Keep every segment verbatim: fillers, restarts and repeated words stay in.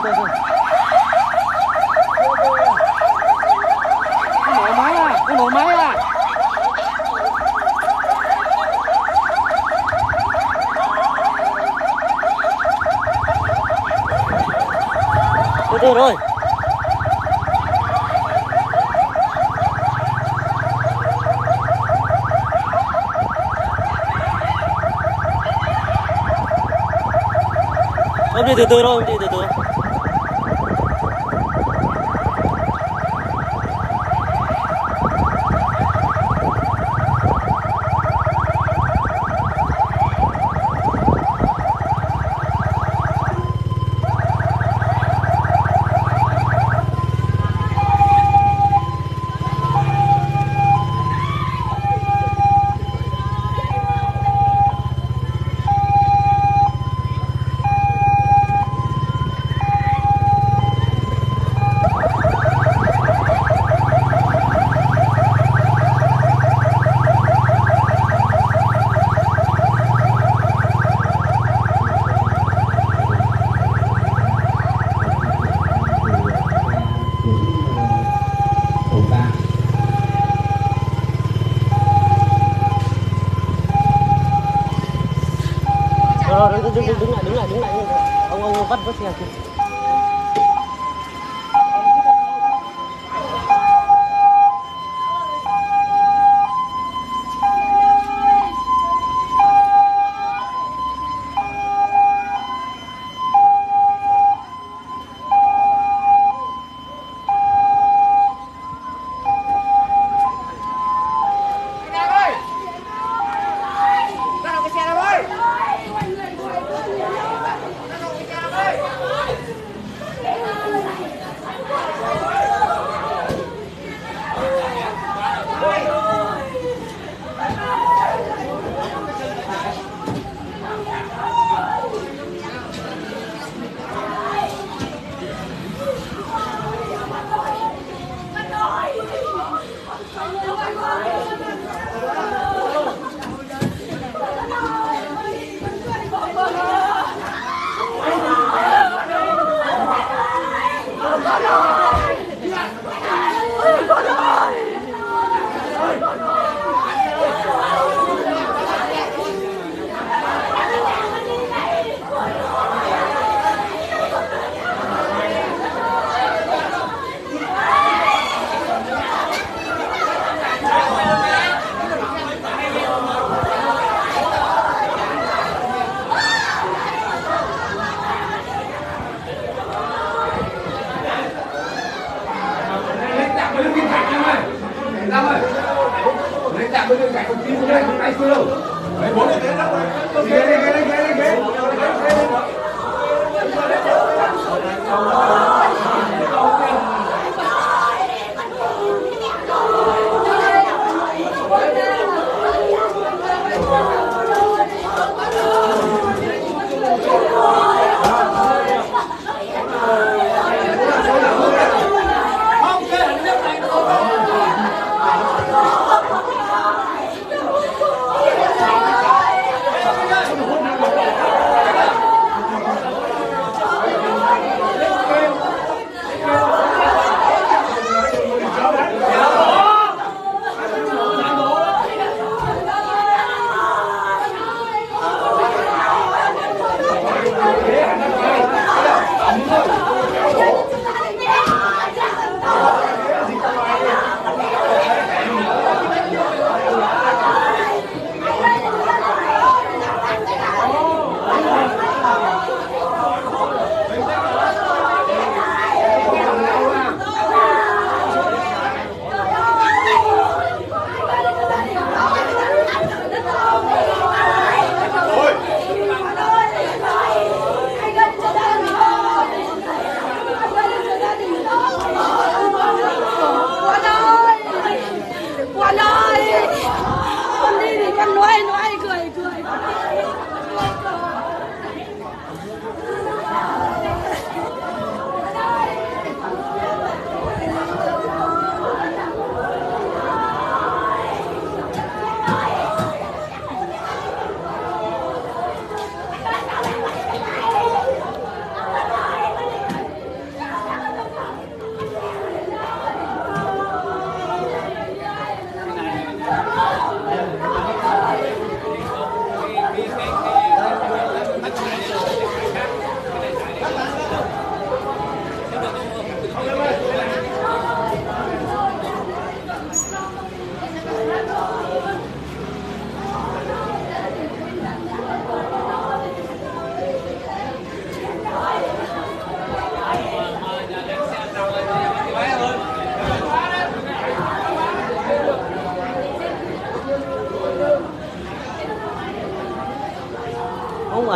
thôi thôi. Nổ máy à, nó nổ máy à. Từ từ thôi. Em đi từ từ thôi, em đi từ từ. Rồi, đứng, đứng, đứng lại, đứng lại, đứng lại. Ông ông vắt vứt xe kia. Lấy tạm bây giờ chạy con chín này không tay xưa đâu. Đấy bốn cái đó. Ghế ghế ghế ghế ghế.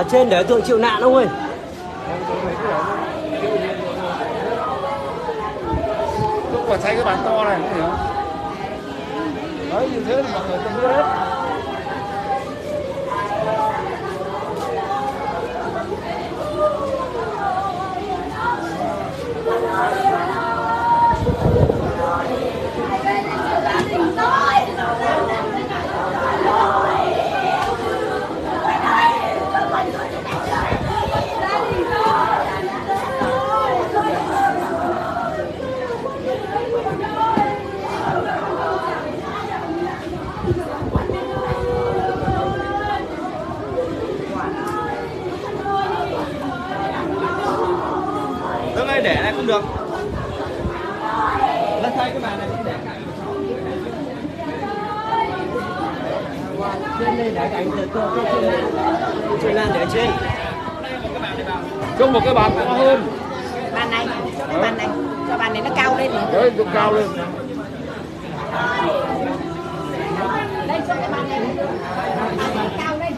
ở trên để tượng chịu nạn ông ơi. Lúc mà xây cái bàn to này không hiểu. Đấy như thế thì mọi người không biết hết. Đứng đây để này không được. Lên thay cái bàn này để cạnh. Trên đây để cạnh từ từ trên lan. Trên lan để trên. Trong một cái bàn to hơn. Bàn này, bàn này, cho bàn này nó cao lên này. Đấy, nó cao lên. Đây cho cái bàn này, bàn này cao lên.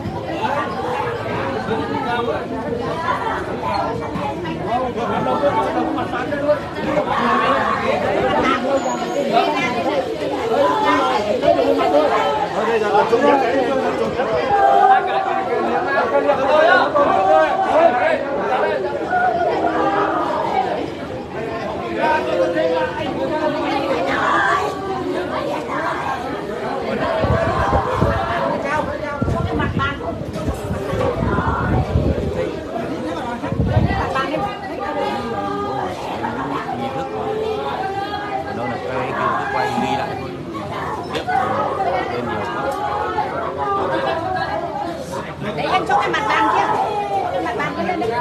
Đó là cái kiểu quay ghi lại thôi. Tiếp lên nhiều quá. Đấy anh cho cái mặt bàn kia. Cái mặt bàn kia lên đi.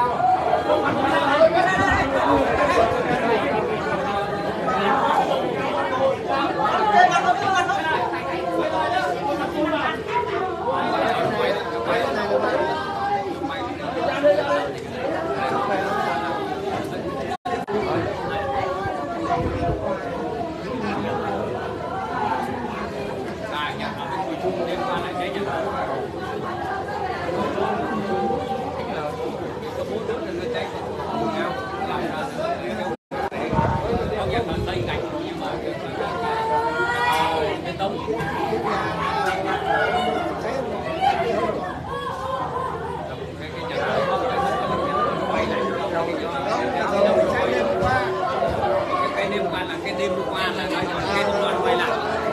Cái đêm qua là cái đêm qua là cái công đoàn quay lại.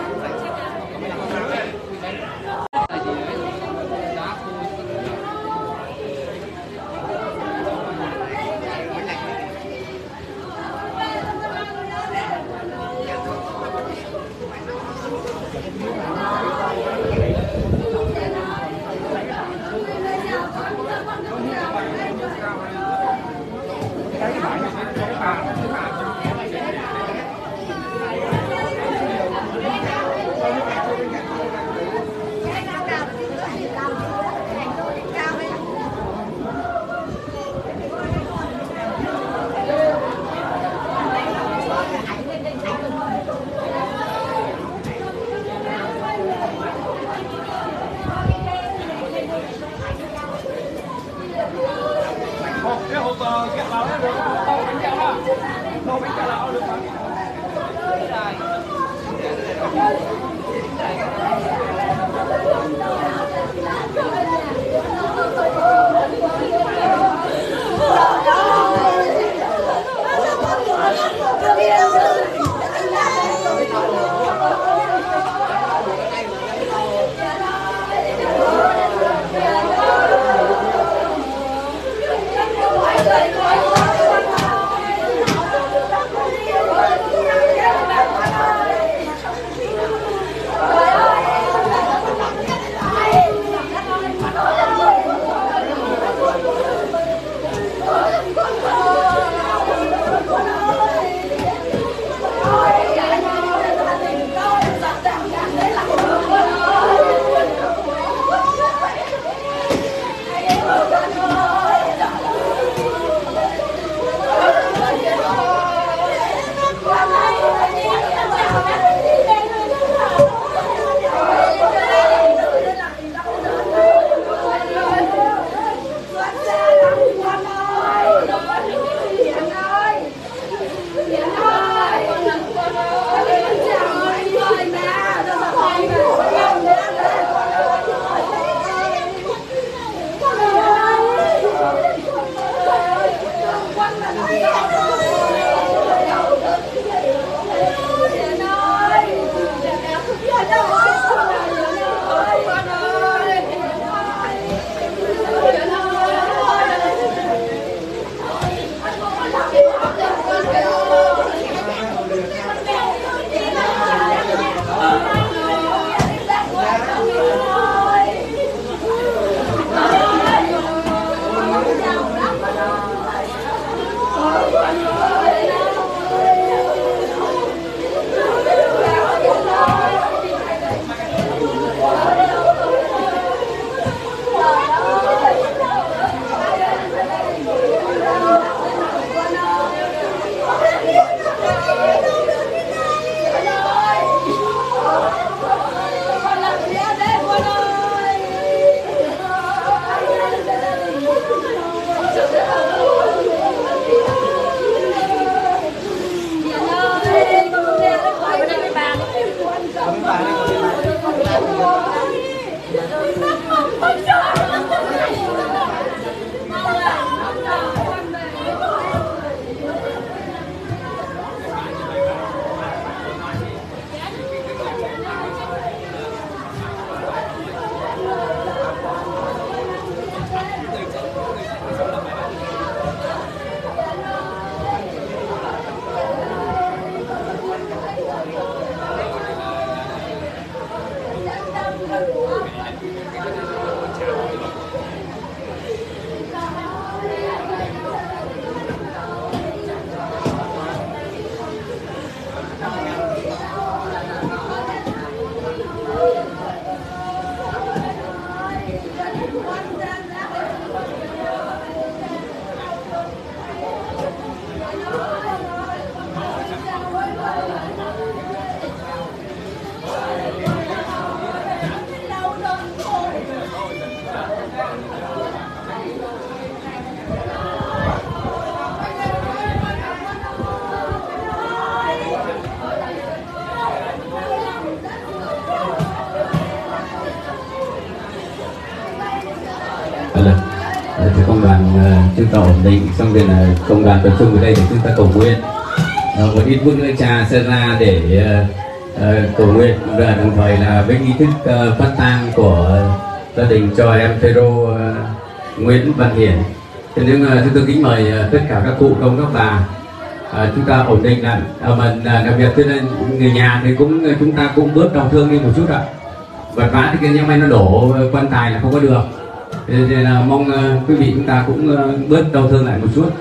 Cái hộp kẹo vào đấy được không? Tô bánh kẹo đó. Tô bánh kẹo nào được không? Hãy subscribe cho kênh Ghiền Mì Gõ để không bỏ lỡ những video hấp dẫn. chúng ta ổn định, xong rồi là công đoàn tập trung ở đây để chúng ta cầu nguyện. Một ít phút nữa cha sẽ ra để uh, uh, cầu nguyện, và đồng thời là với nghi thức uh, phát tang của gia đình cho em Phêrô uh, Nguyễn Văn Hiển. Thế nhưng uh, chúng tôi kính mời uh, tất cả các cụ ông các bà uh, chúng ta ổn định lại, uh, mà uh, đặc biệt cho nên người nhà thì cũng uh, chúng ta cũng bớt đau thương đi một chút ạ. Vật vã thì cái nhưng may nó đổ uh, quan tài là không có được. Thế nên là mong uh, quý vị chúng ta cũng uh, bớt đau thương lại một chút.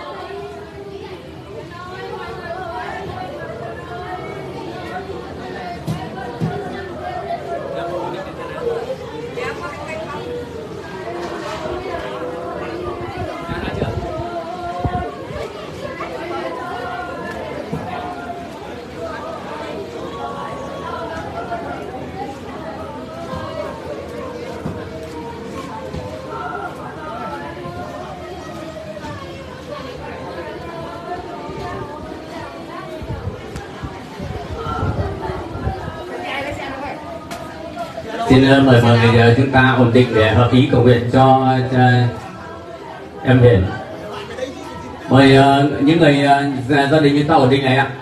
Xin mời mọi người chúng ta ổn định để hợp ý cầu nguyện cho, cho em Hiển. Mời uh, những người uh, gia đình chúng ta ổn định này ạ.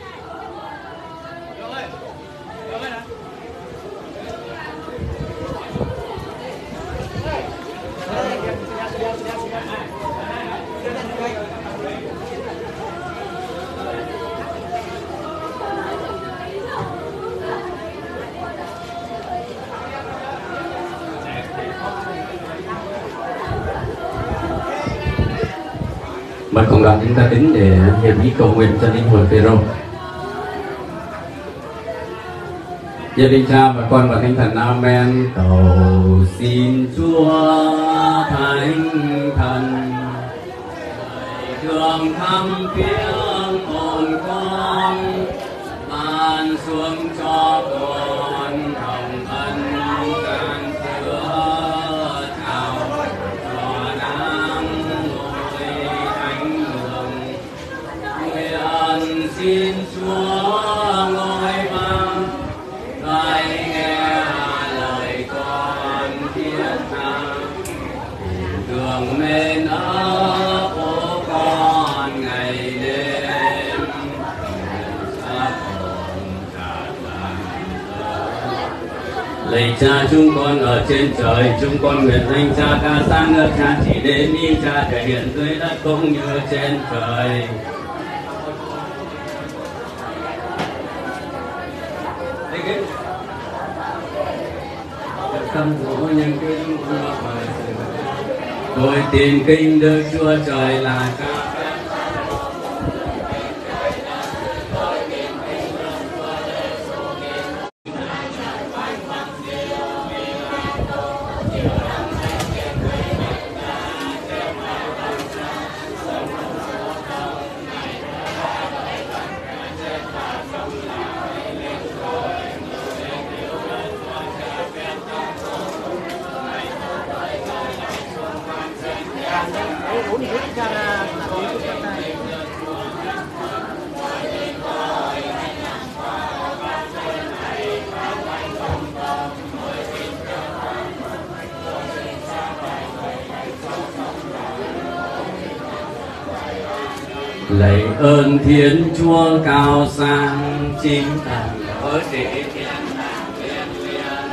Mời cộng đoàn chúng ta tính để hiệp ý cầu nguyện cho linh hồn Phêrô. Gia đình Cha và Con và Thánh Thần. Amen. Cầu xin Chúa Thánh Thần thương thăm viếng hồn con, ban xuống cho con hồng ân can sữa chào cho đáng ngôi thánh đường. Nguyện xin Chúa ngôi vang tai nghe lời con thiết tha, đường mến ấp của con ngày đêm sắp hồn tràn lan. Lạy Cha chúng con ở trên trời, chúng con nguyện danh Cha ca sáng ngợi Cha chỉ đến ý Cha thể hiện dưới đất cũng như trên trời. Tâm của nhân kinh tôi tin kinh Đức Chúa Trời là Cha. Lạy ơn Thiên Chúa cao sang chính thần ở trị thiên đàng liên liên.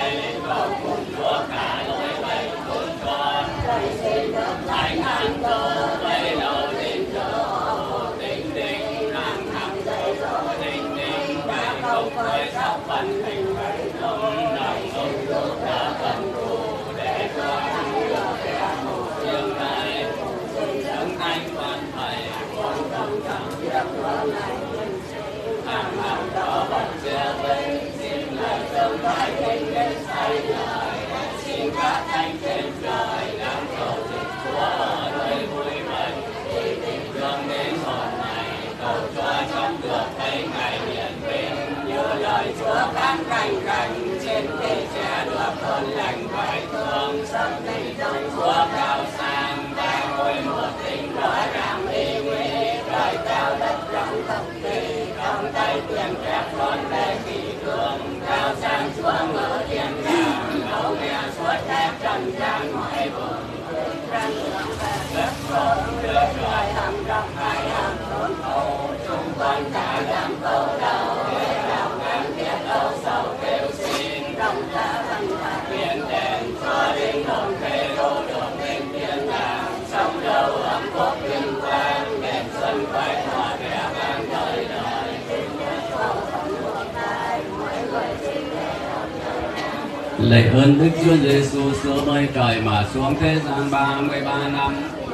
Lạy ơn Đức Chúa Giêsu xứ mây trời mà xuống thế gian ba mươi ba năm.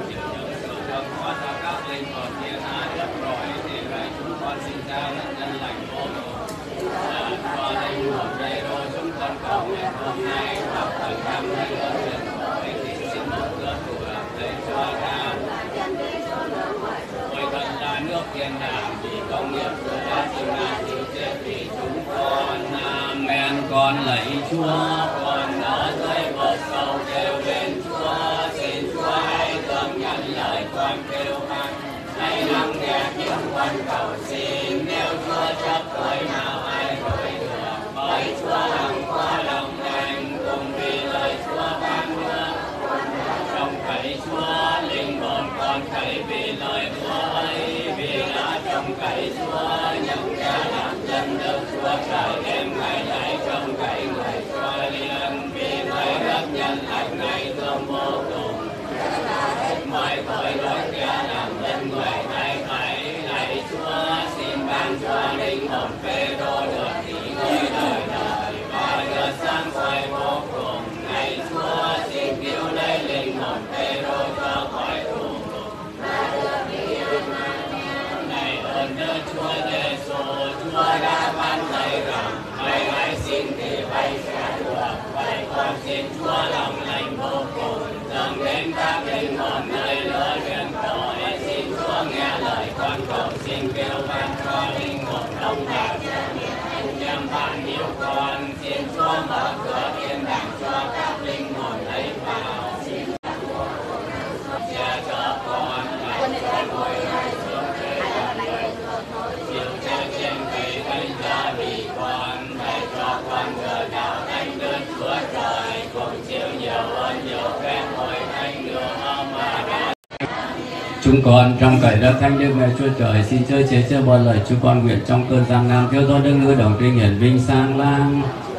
Amen. Con lạy Chúa, con ở dưới vực sâu kêu lên Chúa, xin Chúa hãy thương nhận lời con kêu van, hãy lắng nghe tiếng con cầu xin. Nếu Chúa chấp tôi nào ai đổi được, bởi Chúa hằng có lòng lành, cùng vì lời Chúa ban hứa. Trong cậy Chúa, linh hồn con cậy vì lời Chúa ấy, vì đã trong cậy Chúa, những kẻ làm dân được Chúa trời đêm ngày lại trong cậy người Chúa liền, vì người rất nhân lành ngày thương vô cùng. Hết mọi tội lỗi kẻ làm dân người thay phải, lạy Chúa xin ban cho linh hồn Phêrô được nghỉ ngơi đời đời và được sáng soi vô cùng. Lạy Chúa xin cứu lấy linh hồn Phêrô cho khỏi tù ngục. Này ơn Đức Chúa Giêsu, Chúa đã ban dạy rằng hãy hãy xin thì vậy sẽ được. Vậy con xin Chúa lòng lành vô cùng dâng đến các linh hồn nơi lửa huyền tội. Xin Chúa nghe lời con cầu xin kêu van cho linh hồn đông đảo nhằm bạn yêu con. Xin Chúa mở cửa thiên đàng cho các linh hồn ấy vào. Che chở con lại cho ngôi lại xuống thế chịu che trên cây bây giờ vì con, để cho con vừa đạo thánh Đức Chúa Trời cùng chịu nhiều ơn nhiều phép hồi thánh nữa mà đã. Chúng con trong cậy đất thánh Đức Mẹ Chúa Trời xin chớ chế chớ bỏ lời chúng con nguyện trong cơn gian nan kêu do Đức Ngữ đồng trinh hiển vinh sang lang.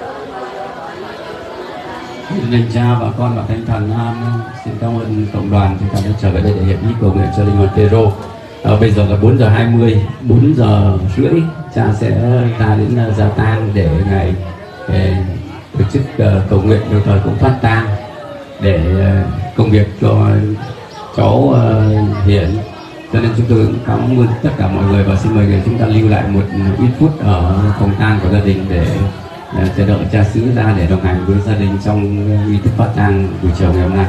Linh Cha và Con và Thánh Thần. Amen. Xin cảm ơn cộng đoàn chúng ta đã trở về đây để hiệp ý cầu nguyện cho linh hồn Phêrô. À, bây giờ là bốn giờ hai mươi, bốn giờ rưỡi cha sẽ ra đến uh, gia tang để ngày để tổ chức uh, cầu nguyện, đồng thời cũng phát tang để uh, công việc cho cháu uh, Hiển. Cho nên chúng tôi cũng cảm ơn tất cả mọi người và xin mời người chúng ta lưu lại một ít phút ở phòng tang của gia đình để uh, chờ đợi cha xứ ra để đồng hành với gia đình trong nghi thức phát tang buổi chiều ngày hôm nay.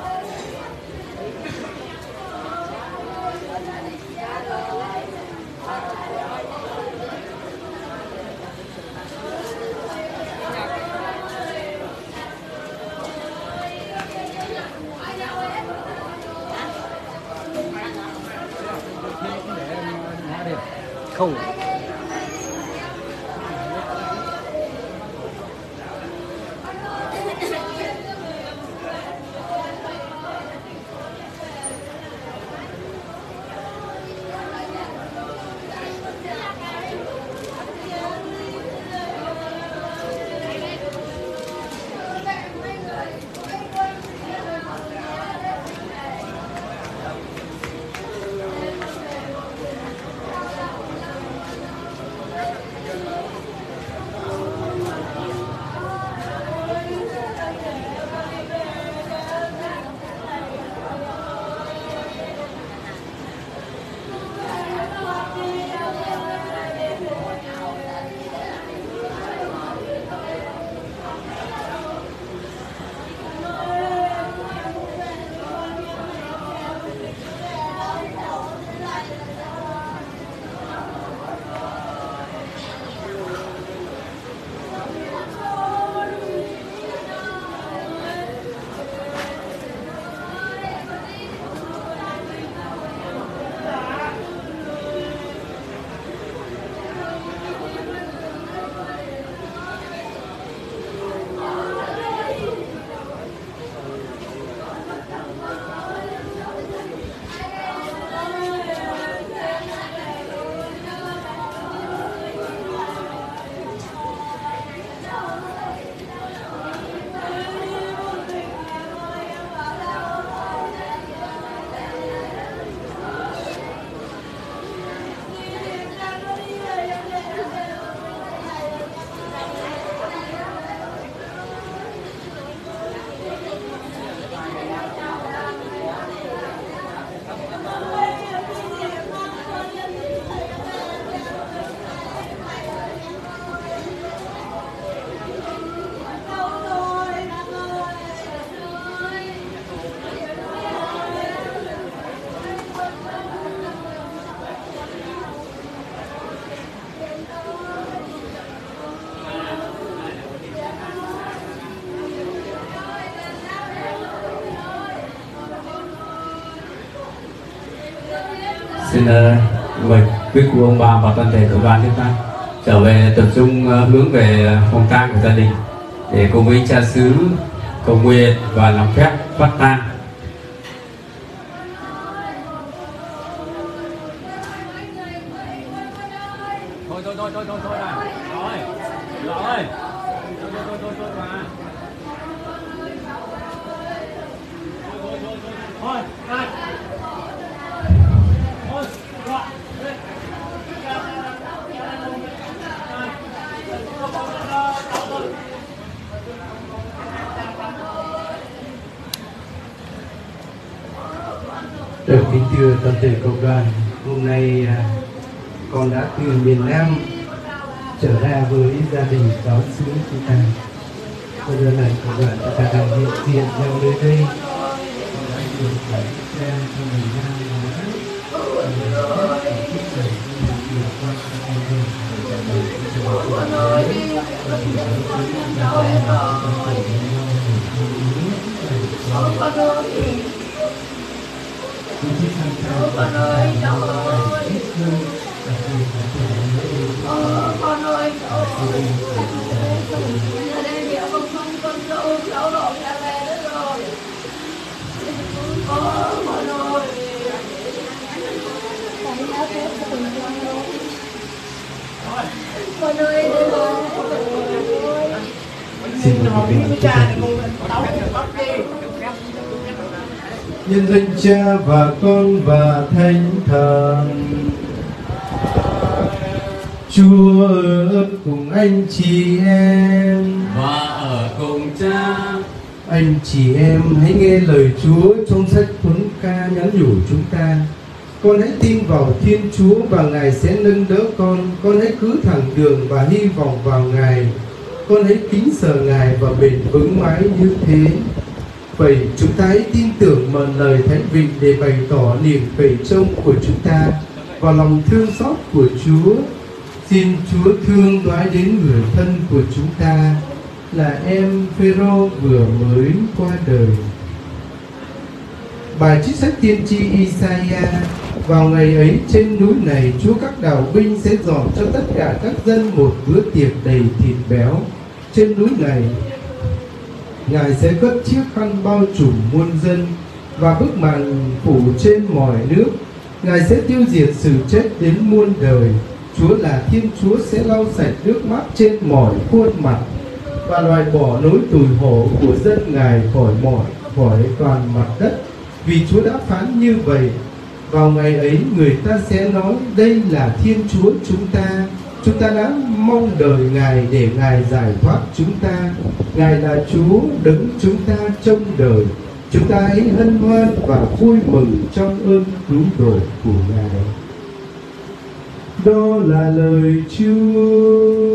Không. Xin uh, mời quý cụ ông bà và toàn thể cộng đoàn chúng ta trở về tập trung uh, hướng về phòng tang của gia đình để cùng với cha xứ cầu nguyện và làm phép phát tang. Thôi thôi thôi thôi thôi thôi này. Rồi. Rồi. Thôi thôi thôi thôi thôi mà. Thôi thôi thôi thôi. Thôi. Này. Thôi. Rồi. Được, kính thưa toàn thể cộng đoàn, hôm nay à, con đã từ miền Nam trở ra với gia đình giáo xứ chúng ta. Bây giờ này cộng đoàn chúng ta đang hiện diện nhau nơi đây. Con đã được phải cha cho miền Nam nói con ơi, cháu ơi, con ơi, cháu ơi, giờ đây liệu không không con dâu cháu lộ ra về nữa rồi, con ơi, con ơi, đây là xin mời quý vị nhân danh Cha và Con và Thánh Thần. Chúa ở cùng anh chị em Và ở cùng cha. Anh chị em hãy nghe lời Chúa trong sách Thuấn Ca nhắn nhủ chúng ta. Con hãy tin vào Thiên Chúa và Ngài sẽ nâng đỡ con. Con hãy cứ thẳng đường và hy vọng vào Ngài. Con hãy kính sợ Ngài và bền vững mãi như thế. Vậy chúng ta hãy tin tưởng mời lời Thánh Vịnh để bày tỏ niềm cậy trông của chúng ta và lòng thương xót của Chúa. Xin Chúa thương đoái đến người thân của chúng ta là em Phêrô vừa mới qua đời. Bài trích sách tiên tri Isaiah: vào ngày ấy trên núi này, Chúa các đạo binh sẽ dọn cho tất cả các dân một bữa tiệc đầy thịt béo. Trên núi này, Ngài sẽ cất chiếc khăn bao trùm muôn dân và bức màn phủ trên mọi nước. Ngài sẽ tiêu diệt sự chết đến muôn đời. Chúa là Thiên Chúa sẽ lau sạch nước mắt trên mọi khuôn mặt và loại bỏ nỗi tủi hổ của dân Ngài khỏi mọi khỏi toàn mặt đất. Vì Chúa đã phán như vậy. Vào ngày ấy, người ta sẽ nói: đây là Thiên Chúa chúng ta. Chúng ta đã mong đợi Ngài để Ngài giải thoát chúng ta. Ngài là Chúa đấng chúng ta trông đợi. Chúng ta hãy hân hoan và vui mừng trong ơn cứu độ của Ngài. Đó là lời Chúa.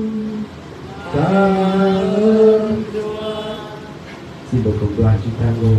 Cảm ơn Chúa. Xin mời cộng đoàn chúng ta ngồi.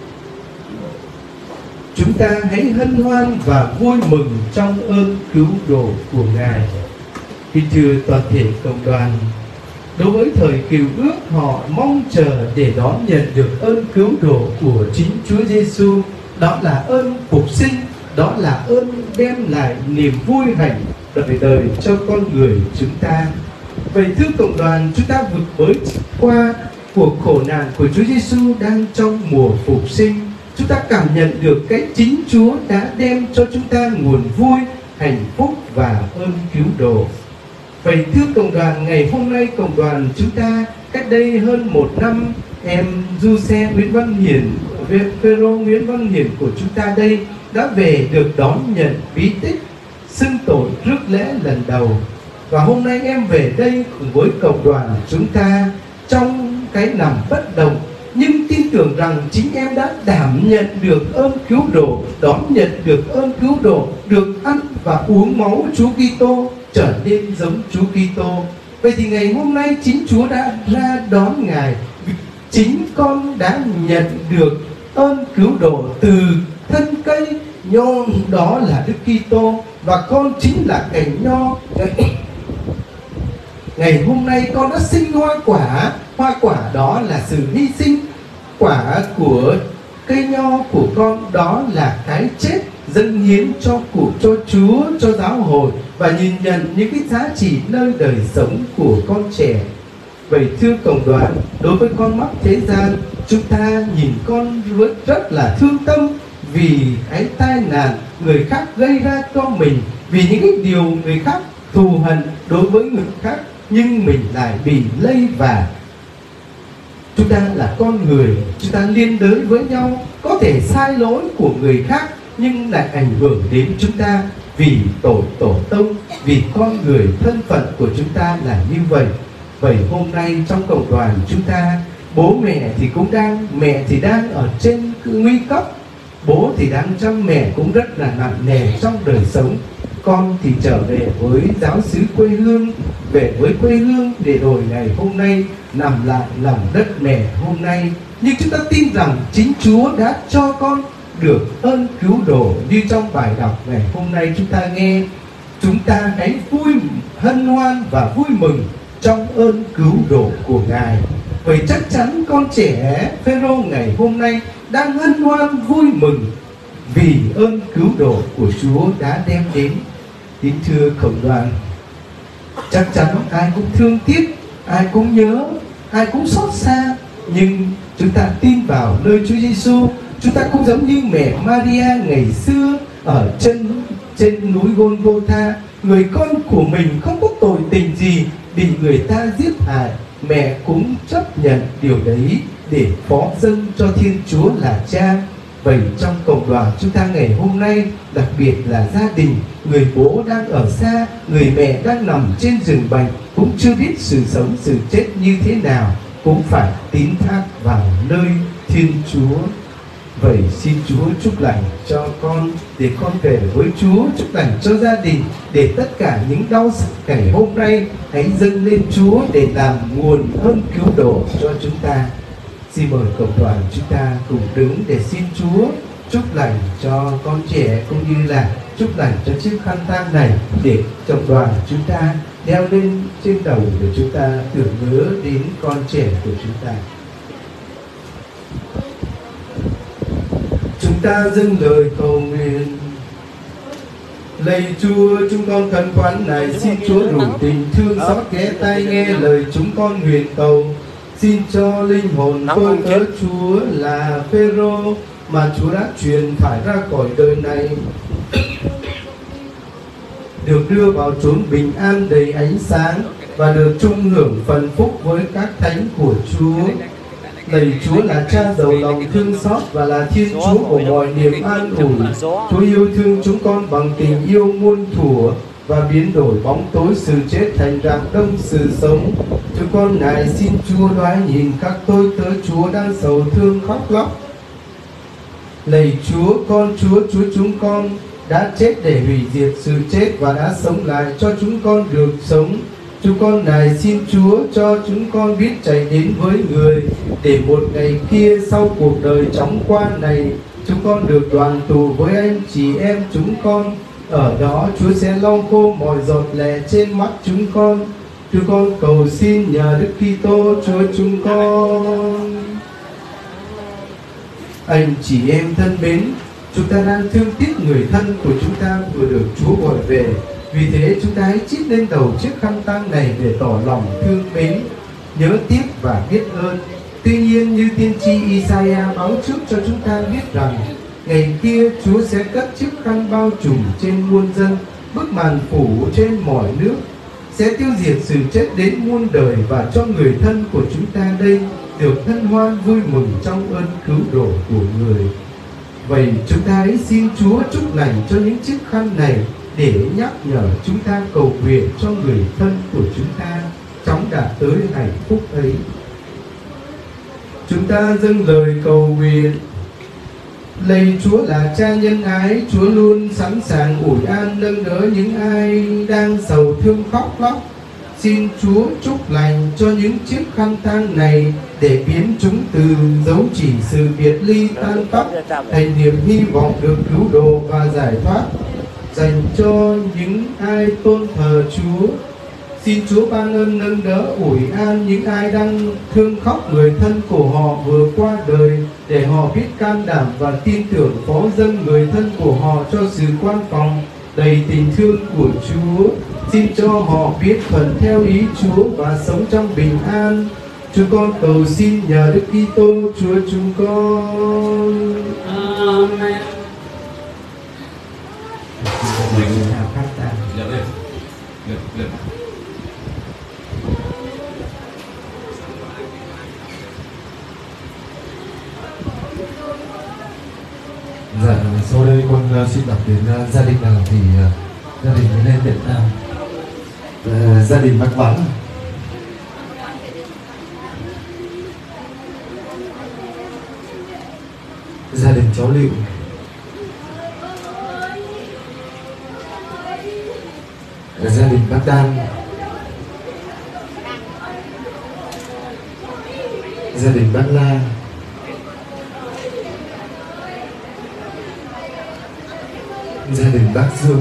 Chúng ta hãy hân hoan và vui mừng trong ơn cứu độ của Ngài. Kính thưa toàn thể cộng đoàn, đối với thời cựu ước, họ mong chờ để đón nhận được ơn cứu độ của chính Chúa Giêsu. Đó là ơn phục sinh, đó là ơn đem lại niềm vui hạnh đời đời cho con người chúng ta. Vậy thưa cộng đoàn, chúng ta vượt mới qua cuộc khổ nạn của Chúa Giêsu đang trong mùa phục sinh. Chúng ta cảm nhận được cái chính Chúa đã đem cho chúng ta nguồn vui, hạnh phúc và ơn cứu độ. Vậy thưa cộng đoàn, ngày hôm nay cộng đoàn chúng ta cách đây hơn một năm, em du xe Nguyễn Văn Hiển, Phêrô Nguyễn Văn Hiển của chúng ta đây đã về được đón nhận bí tích xưng tội rước lễ lần đầu. Và hôm nay em về đây cùng với cộng đoàn chúng ta trong cái nằm bất động, nhưng tin tưởng rằng chính em đã đảm nhận được ơn cứu độ, đón nhận được ơn cứu độ, được ăn và uống máu Chúa Kitô, trở nên giống Chúa Kitô. Vậy thì ngày hôm nay chính Chúa đã ra đón Ngài. Chính con đã nhận được ơn cứu độ từ thân cây nho, đó là Đức Kitô, và con chính là cành nho. Ngày hôm nay con đã sinh hoa quả. Hoa quả đó là sự hy sinh. Quả của cây nho của con đó là cái chết dâng hiến cho cụ cho Chúa, cho giáo hội và nhìn nhận những cái giá trị nơi đời sống của con trẻ. Vậy thưa cộng đoàn, đối với con mắt thế gian, chúng ta nhìn con rất là thương tâm vì cái tai nạn người khác gây ra cho mình, vì những cái điều người khác thù hận đối với người khác, nhưng mình lại bị lây vạ. Chúng ta là con người, chúng ta liên đới với nhau, có thể sai lỗi của người khác nhưng lại ảnh hưởng đến chúng ta vì tổ tổ tông, vì con người, thân phận của chúng ta là như vậy. Vậy hôm nay trong cộng đoàn chúng ta, bố mẹ thì cũng đang, mẹ thì đang ở trên nguy cấp, bố thì đang chăm mẹ cũng rất là nặng nề trong đời sống. Con thì trở về với giáo xứ quê hương, về với quê hương để rồi ngày hôm nay nằm lại lòng đất mẹ hôm nay. Nhưng chúng ta tin rằng chính Chúa đã cho con được ơn cứu độ như trong bài đọc ngày hôm nay chúng ta nghe. Chúng ta hãy vui hân hoan và vui mừng trong ơn cứu độ của Ngài. Vậy chắc chắn con trẻ Phêrô ngày hôm nay đang hân hoan vui mừng vì ơn cứu độ của Chúa đã đem đến. Kính thưa cộng đoàn, chắc chắn ai cũng thương tiếc, ai cũng nhớ, ai cũng xót xa, nhưng chúng ta tin vào nơi Chúa Giêsu. Chúng ta cũng giống như mẹ Maria ngày xưa ở trên trên núi Golgotha, người con của mình không có tội tình gì bị người ta giết hại, mẹ cũng chấp nhận điều đấy để phó dâng cho Thiên Chúa là Cha. Vậy trong cộng đoàn chúng ta ngày hôm nay, đặc biệt là gia đình, người bố đang ở xa, người mẹ đang nằm trên giường bệnh, cũng chưa biết sự sống sự chết như thế nào, cũng phải tín thác vào nơi Thiên Chúa. Vậy xin Chúa chúc lành cho con để con về với Chúa, chúc lành cho gia đình, để tất cả những đau sự ngày hôm nay hãy dâng lên Chúa để làm nguồn ơn cứu độ cho chúng ta. Xin mời cộng đoàn chúng ta cùng đứng để xin Chúa chúc lành cho con trẻ, cũng như là chúc lành cho chiếc khăn tang này, để cộng đoàn chúng ta đeo lên trên đầu để chúng ta tưởng nhớ đến con trẻ của chúng ta. Chúng ta dâng lời cầu nguyện. Lạy Chúa, chúng con khẩn khoản này xin Chúa đủ tình thương xót ghé tai nghe lời chúng con nguyện cầu. Xin cho linh hồn tôi tớ Chúa là Phêrô mà Chúa đã truyền thải ra khỏi đời này được đưa vào chốn bình an đầy ánh sáng và được chung hưởng phần phúc với các thánh của Chúa. Lạy Chúa là Cha giàu lòng thương xót và là Thiên Chúa của mọi niềm an ủi. Chúa yêu thương chúng con bằng tình yêu muôn thuở và biến đổi bóng tối sự chết thành rạng đông sự sống. Chúng con nài xin Chúa đoái nhìn các tôi tớ Chúa đang sầu thương khóc lóc. Lạy Chúa, con Chúa, Chúa chúng con đã chết để hủy diệt sự chết và đã sống lại cho chúng con được sống. Chúng con nài xin Chúa cho chúng con biết chạy đến với người, để một ngày kia sau cuộc đời chóng qua này, chúng con được đoàn tụ với anh chị em chúng con. Ở đó Chúa sẽ lau khô mọi giọt lệ trên mắt chúng con. Chúng con cầu xin nhờ Đức Kitô Chúa chúng con. Anh chị em thân mến, chúng ta đang thương tiếc người thân của chúng ta vừa được Chúa gọi về. Vì thế chúng ta hãy chít lên đầu chiếc khăn tang này để tỏ lòng thương mến, nhớ tiếc và biết ơn. Tuy nhiên như tiên tri Isaiah báo trước cho chúng ta biết rằng ngày kia Chúa sẽ cất chiếc khăn bao trùm trên muôn dân, bức màn phủ trên mọi nước, sẽ tiêu diệt sự chết đến muôn đời, và cho người thân của chúng ta đây được hân hoan vui mừng trong ơn cứu độ của người. Vậy chúng ta hãy xin Chúa chúc lành cho những chiếc khăn này để nhắc nhở chúng ta cầu nguyện cho người thân của chúng ta chóng đạt tới hạnh phúc ấy. Chúng ta dâng lời cầu nguyện. Lạy Chúa là Cha nhân ái, Chúa luôn sẵn sàng ủi an nâng đỡ những ai đang sầu thương khóc lóc. Xin Chúa chúc lành cho những chiếc khăn tang này để biến chúng từ dấu chỉ sự biệt ly tan tóc thành niềm hy vọng được cứu độ và giải thoát dành cho những ai tôn thờ Chúa. Xin Chúa ban ơn nâng đỡ ủi an những ai đang thương khóc người thân của họ vừa qua đời, để họ biết can đảm và tin tưởng phó dâng người thân của họ cho sự quan phòng đầy tình thương của Chúa. Xin cho họ biết thuận theo ý Chúa và sống trong bình an. Chúng con cầu xin nhờ Đức Kitô Chúa chúng con. Amen. Mình nào khác ta. Được rồi. Được, được. Dạ, sau đây con uh, xin đọc đến uh, gia đình nào thì uh, gia đình mới lên Việt Nam. Uh, gia đình Bác Vắng, gia đình cháu Liệu, gia đình Bác Đan, gia đình Bác La, gia đình Bác Dương,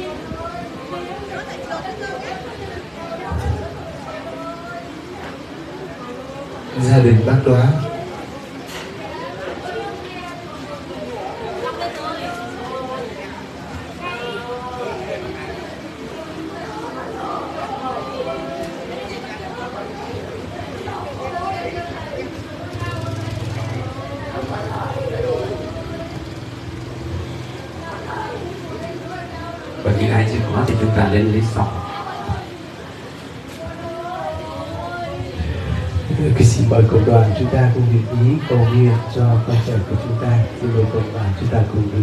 gia đình Bác Đoá, Bởi vì ai chưa có thì chúng ta lên lấy sọ. Cái xin mời cộng đoàn chúng ta cùng việc ý cầu nguyện cho con trẻ của chúng ta. Xin mời cộng đoàn chúng ta cùng đứng.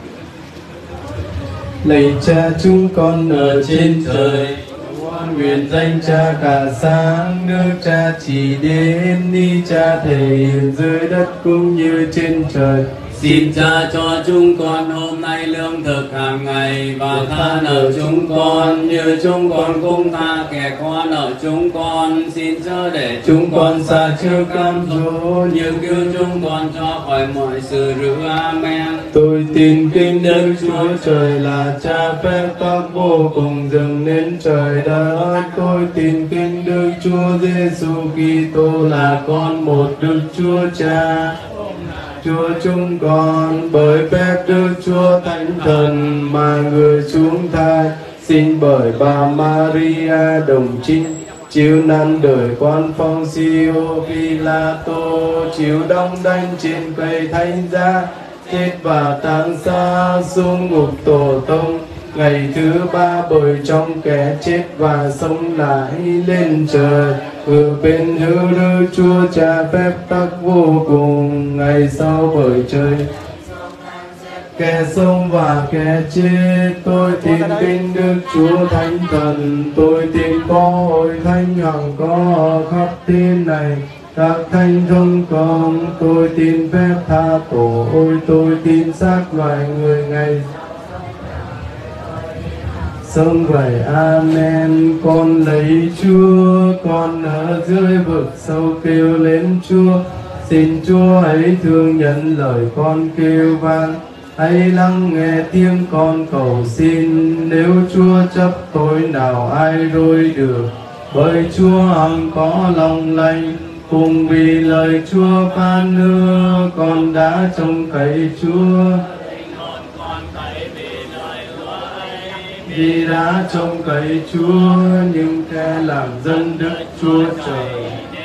Lạy Cha chúng con ở trên trời, con nguyện danh Cha cả sáng, nước Cha chỉ đến, ni Cha thể hiện dưới đất cũng như trên trời. Xin Cha cho chúng con hôm nay lương thực hàng ngày, và tha nợ chúng con như chúng con cũng tha kẻ có nợ chúng con. Xin chớ để Chúng con xa trước cám dỗ, nhưng cứu chúng con cho khỏi mọi sự rủi. Amen. tôi tin kính Đức Chúa Trời là Cha phép tắc vô cùng dâng lên trời đất. Tôi tin kính Đức Chúa Giêsu Kitô là con một Đức Chúa Cha, Chúa chúng con, bởi phép Đức Chúa Thánh Thần mà người xuống thai, sinh bởi bà Maria đồng trinh, chịu năn đời quan Phong Siêu Phi-la-tô, chịu đóng đanh trên cây thánh giá, chết và táng xa xuống ngục tổ tông, ngày thứ ba bởi trong kẻ chết và sống lại lên trời, ở bên hữu Đức Chúa Cha phép tắc vô cùng, ngày sau bởi trời kẻ sống và kẻ chết. Tôi tin kính Đức Chúa Thánh Thần, tôi tin có hội thánh hằng có khắp thiên này, các thánh thông công. Tôi tin phép tha tội, tôi tin xác loài người ngày sống vậy. Amen. Con lấy Chúa, con ở dưới vực sâu kêu lên Chúa, xin Chúa hãy thương nhận lời con kêu vang, hãy lắng nghe tiếng con cầu xin. Nếu Chúa chấp tôi nào ai đôi được, bởi Chúa hằng có lòng lành, cùng vì lời Chúa phán hứa, con đã trông cậy Chúa. Vì đã trông cậy Chúa, nhưng kẻ làm dân Đức Chúa Trời.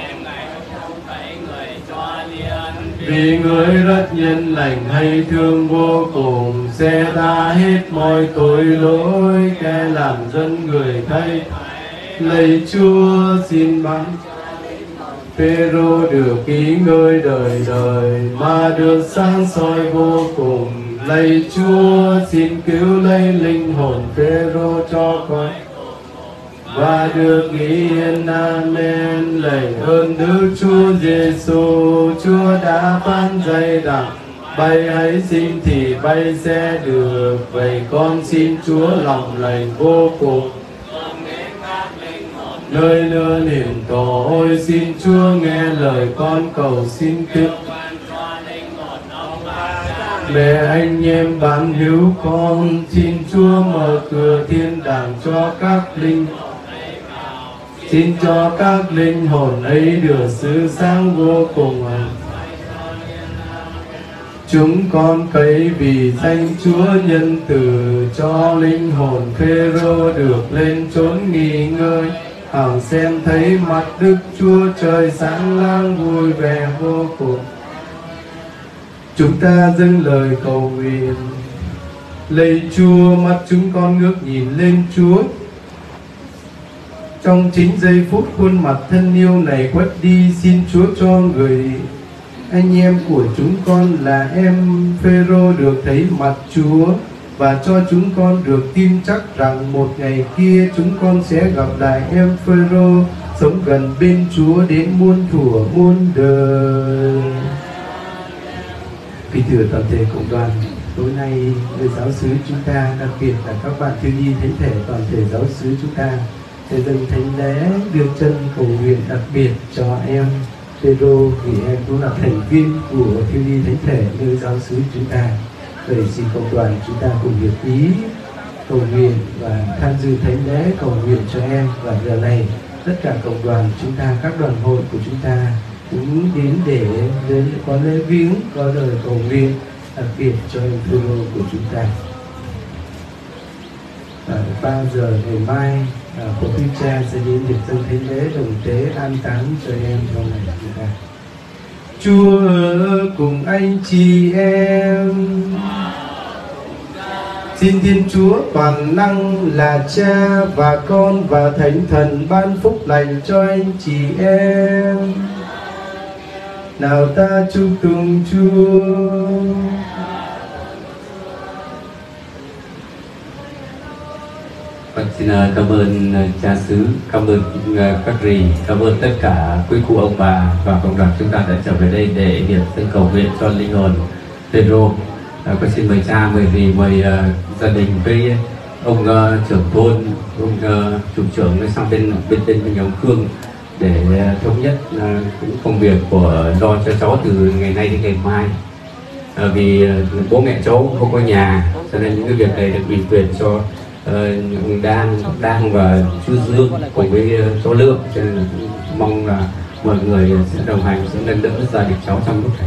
Vì người rất nhân lành hay thương vô cùng, sẽ tha hết mọi tội lỗi, kẻ làm dân người thay. Lạy Chúa xin ban Phêrô được ký ngơi đời đời, mà được sáng soi vô cùng. Lạy Chúa xin cứu lấy linh hồn Phêrô cho con, và được nghỉ yên. Amen. Lạy ơn Đức Chúa Giêsu, Chúa đã phán dạy rằng bay hãy sinh thì bay sẽ được. Vậy con xin Chúa lòng lành vô cùng, nơi nơi niềm tội, xin Chúa nghe lời con cầu xin tiếp. Mẹ anh em bạn hữu con, xin Chúa mở cửa thiên đàng cho các linh xin cho các linh hồn ấy được sự sáng vô cùng. Chúng con cấy vì danh Chúa nhân từ cho linh hồn Phêrô được lên chốn nghỉ ngơi, hằng xem thấy mặt Đức Chúa Trời sáng láng vui vẻ vô cùng. Chúng ta dâng lời cầu nguyện. Lạy Chúa, mắt chúng con ngước nhìn lên Chúa. Trong chính giây phút khuôn mặt thân yêu này khuất đi, xin Chúa cho người anh em của chúng con là em Phêrô được thấy mặt Chúa, và cho chúng con được tin chắc rằng một ngày kia chúng con sẽ gặp lại em Phêrô sống gần bên Chúa đến muôn thuở muôn đời. Kính thưa toàn thể cộng đoàn, tối nay người giáo xứ chúng ta, đặc biệt là các bạn thiếu nhi thánh thể toàn thể giáo xứ chúng ta sẽ dâng thánh lễ đưa chân cầu nguyện đặc biệt cho em Phêrô, vì em cũng là thành viên của thiếu nhi thánh thể nơi giáo xứ chúng ta. Vậy xin cộng đoàn chúng ta cùng hiệp ý cầu nguyện và tham dự thánh lễ cầu nguyện cho em. Và giờ này tất cả cộng đoàn chúng ta, các đoàn hội của chúng ta cũng đến để đến có lễ viếng, có lời cầu nguyện đặc biệt cho em Phêrô của chúng ta. ba giờ ngày mai Phó Quý Cha sẽ đến việc dâng thánh lễ đồng tế an táng cho em trong ngày chúng ta. Chúa ở cùng anh chị em. Xin Thiên Chúa toàn năng là Cha và Con và Thánh Thần ban phúc lành cho anh chị em. Nào ta chúc tụng Chúa. Vâng, xin cảm ơn cha xứ, cảm ơn các rì, cảm ơn tất cả quý cụ ông bà và cộng đoàn chúng ta đã trở về đây để hiệp dâng cầu nguyện cho linh hồn Phêrô. À, con xin mời cha, mời rì, mời uh, gia đình với ông uh, trưởng thôn, ông uh, chủ trưởng sang bên bên bên bên ông Khương để uh, thống nhất uh, công việc của lo cho cháu từ ngày nay đến ngày mai. À, vì uh, bố mẹ cháu không có nhà, cho nên những cái việc này được ủy quyền cho Uh, đang đang và chú Dương cùng với uh, cháu Lượng, cho nên là mong là mọi người sẽ đồng hành, sẽ nâng đỡ gia đình cháu trong lúc này.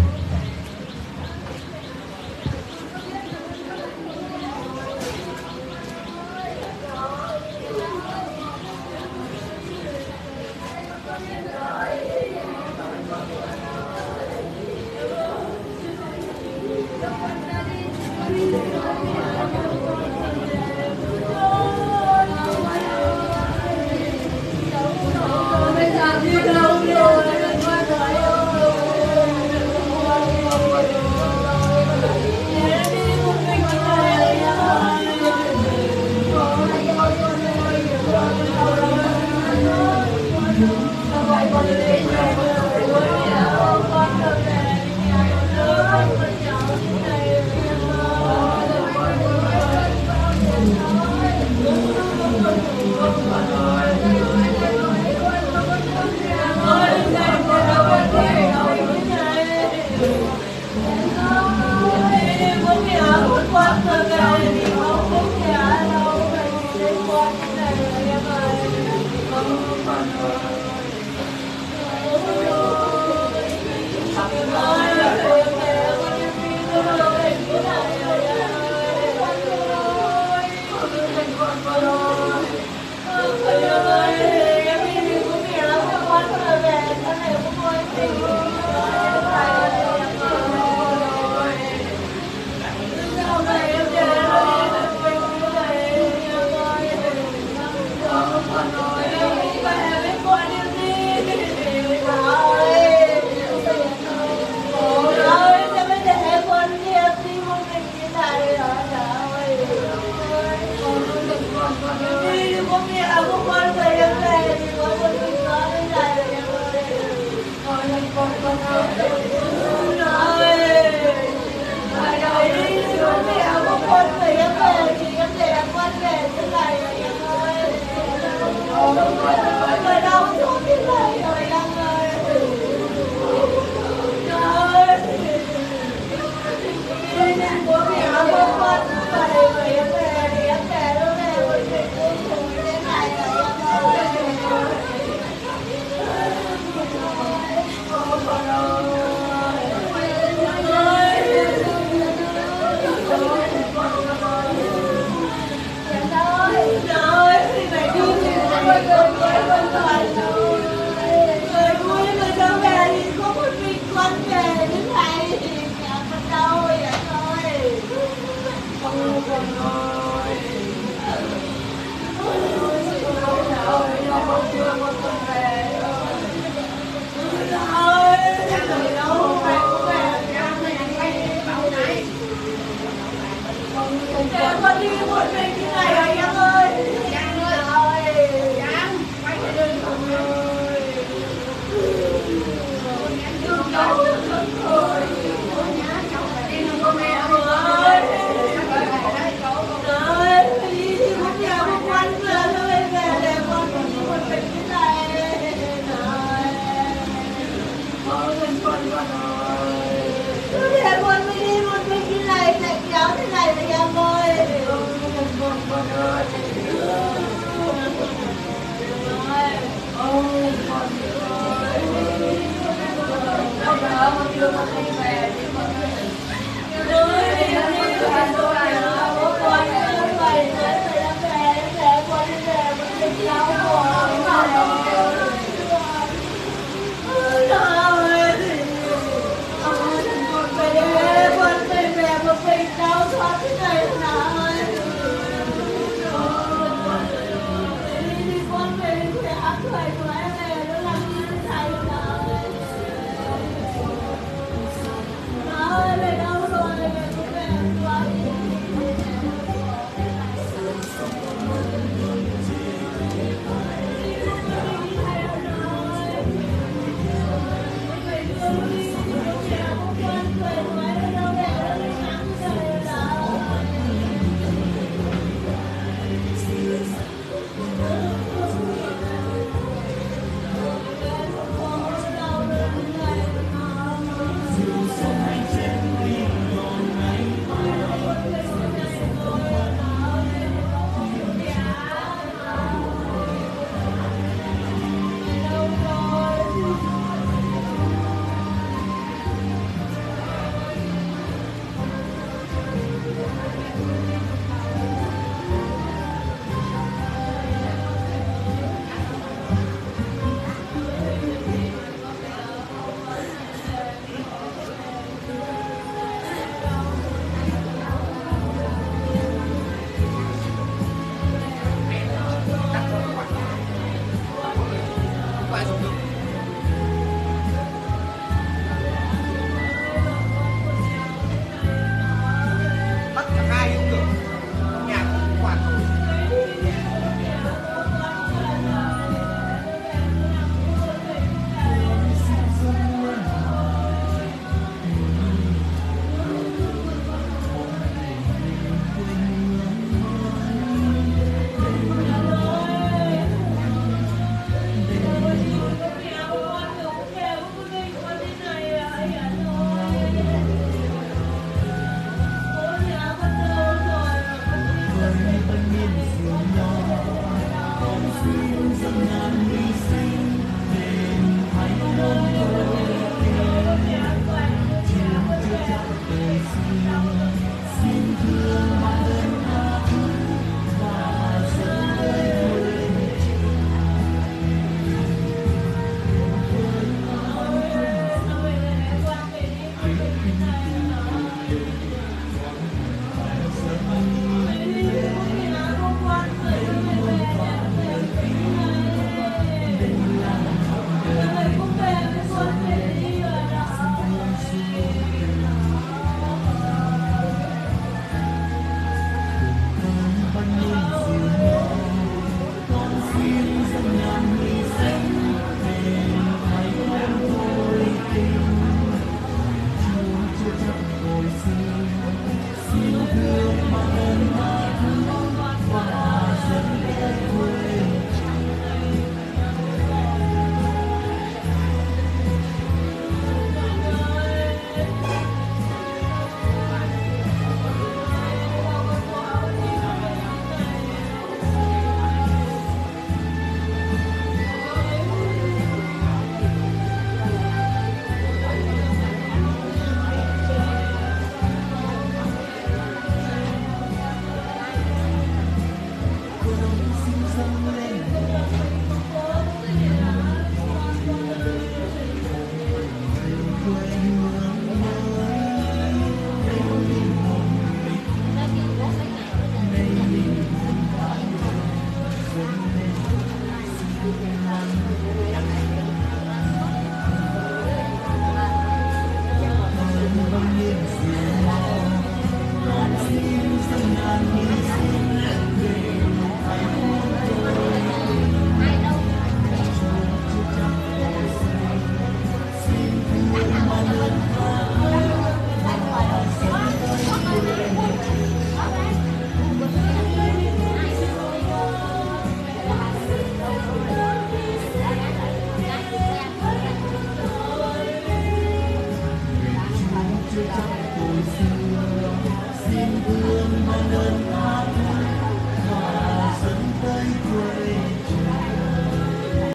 thương mang ơn tha thứ và dẫn tới quê